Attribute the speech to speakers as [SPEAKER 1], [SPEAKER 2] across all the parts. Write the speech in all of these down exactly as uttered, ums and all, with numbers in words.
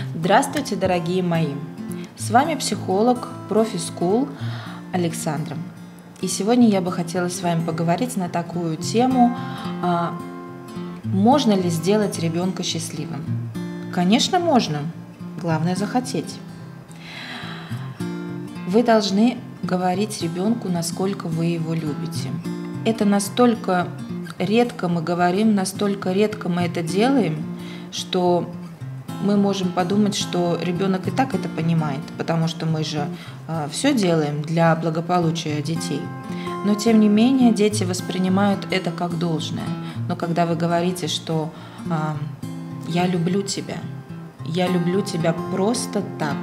[SPEAKER 1] Здравствуйте, дорогие мои! С вами психолог Профи School Александра. И сегодня я бы хотела с вами поговорить на такую тему: а, можно ли сделать ребенка счастливым? Конечно, можно. Главное захотеть. Вы должны говорить ребенку, насколько вы его любите. Это настолько редко мы говорим, настолько редко мы это делаем, что мы можем подумать, что ребенок и так это понимает, потому что мы же э, все делаем для благополучия детей. Но тем не менее дети воспринимают это как должное. Но когда вы говорите, что э, «я люблю тебя», «я люблю тебя просто так»,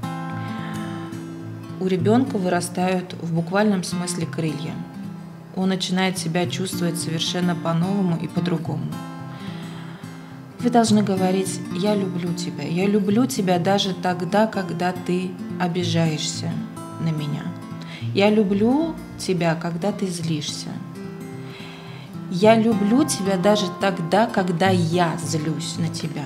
[SPEAKER 1] у ребенка вырастают в буквальном смысле крылья. Он начинает себя чувствовать совершенно по-новому и по-другому. Вы должны говорить: «Я люблю тебя, я люблю тебя даже тогда, когда ты обижаешься на меня. Я люблю тебя, когда ты злишься. Я люблю тебя даже тогда, когда я злюсь на тебя».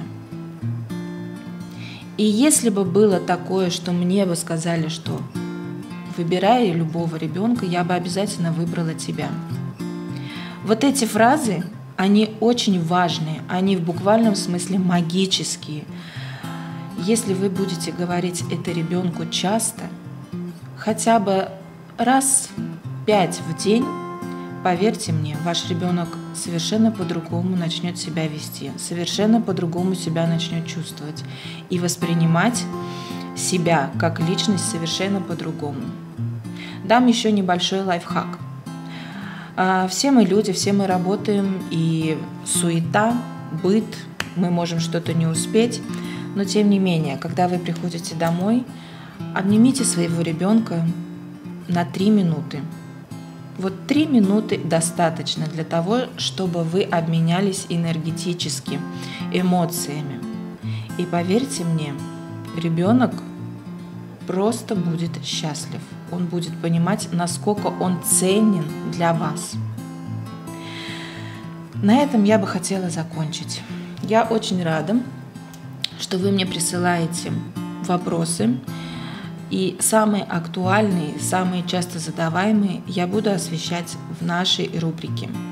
[SPEAKER 1] И если бы было такое, что мне бы сказали, что выбирая любого ребенка, я бы обязательно выбрала тебя. Вот эти фразы, они очень важные, они в буквальном смысле магические. Если вы будете говорить это ребенку часто, хотя бы раз пять в день, поверьте мне, ваш ребенок совершенно по-другому начнет себя вести, совершенно по-другому себя начнет чувствовать и воспринимать себя как личность совершенно по-другому. Дам еще небольшой лайфхак. Все мы люди, все мы работаем, и суета, быт, мы можем что-то не успеть, но тем не менее, когда вы приходите домой, обнимите своего ребенка на три минуты. Вот три минуты достаточно для того, чтобы вы обменялись энергетически, эмоциями. И поверьте мне, ребенок просто будет счастлив. Он будет понимать, насколько он ценен для вас. На этом я бы хотела закончить. Я очень рада, что вы мне присылаете вопросы. И самые актуальные, самые часто задаваемые я буду освещать в нашей рубрике.